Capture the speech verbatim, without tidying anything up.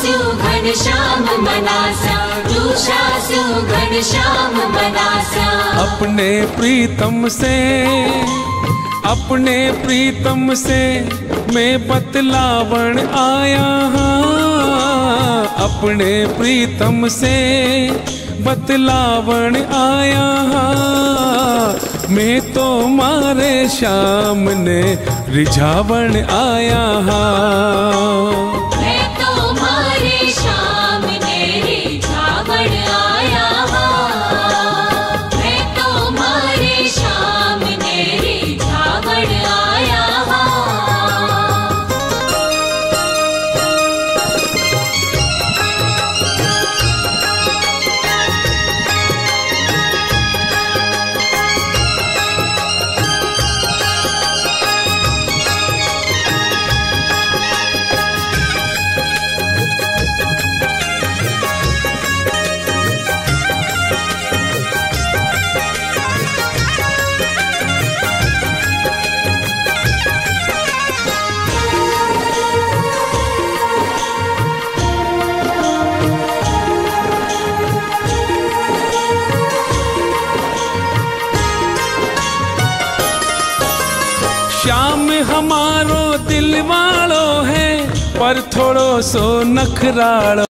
घनश्याम मनासा, रूषासु घनश्याम मनासा। अपने प्रीतम से, अपने प्रीतम से मैं बतलावन आया हाँ, अपने प्रीतम से बतलावन आया हाँ, मैं तो मारे श्याम ने रिझावन आया हाँ। मैं तो मारे श्याम ने रिझावन आया हाँ, मैं तो मारे श्याम ने रिझावन आया हाँ। श्याम हमारो दिल वालो है पर थोड़ो सो नखराड़ो।